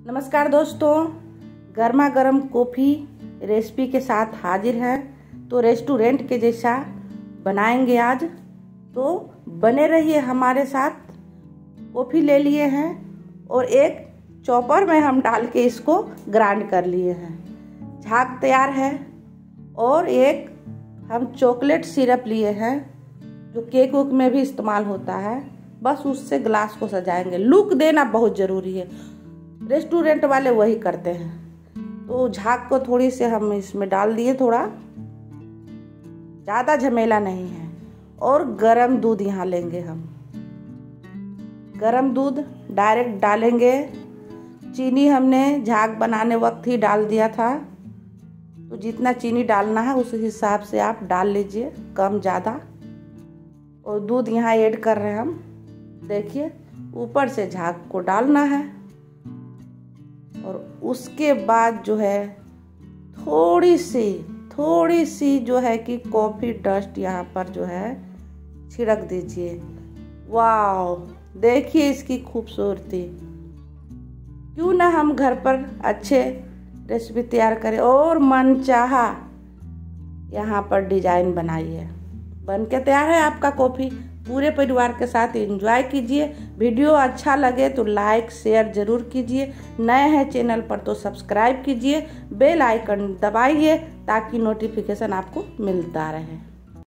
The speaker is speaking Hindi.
नमस्कार दोस्तों, गर्मा गर्म कॉफ़ी रेसिपी के साथ हाजिर है। तो रेस्टोरेंट के जैसा बनाएंगे आज, तो बने रहिए हमारे साथ। कॉफ़ी ले लिए हैं और एक चॉपर में हम डाल के इसको ग्राइंड कर लिए हैं। झाग तैयार है और एक हम चॉकलेट सिरप लिए हैं जो केक वूक में भी इस्तेमाल होता है। बस उससे ग्लास को सजाएंगे। लुक देना बहुत ज़रूरी है, रेस्टोरेंट वाले वही करते हैं। तो झाग को थोड़ी से हम इसमें डाल दिए, थोड़ा ज़्यादा झमेला नहीं है। और गरम दूध यहाँ लेंगे हम, गरम दूध डायरेक्ट डालेंगे। चीनी हमने झाग बनाने वक्त ही डाल दिया था, तो जितना चीनी डालना है उस हिसाब से आप डाल लीजिए, कम ज़्यादा। और दूध यहाँ ऐड कर रहे हैं हम। देखिए, ऊपर से झाग को डालना है और उसके बाद जो है थोड़ी सी जो है कि कॉफ़ी डस्ट यहाँ पर जो है छिड़क दीजिए। वाह, देखिए इसकी खूबसूरती। क्यों ना हम घर पर अच्छे रेसिपी तैयार करें और मनचाहा यहाँ पर डिजाइन बनाइए। बन के तैयार है आपका कॉफ़ी। पूरे परिवार के साथ एंजॉय कीजिए। वीडियो अच्छा लगे तो लाइक शेयर ज़रूर कीजिए। नए हैं चैनल पर तो सब्सक्राइब कीजिए, बेल आइकन दबाइए ताकि नोटिफिकेशन आपको मिलता रहे।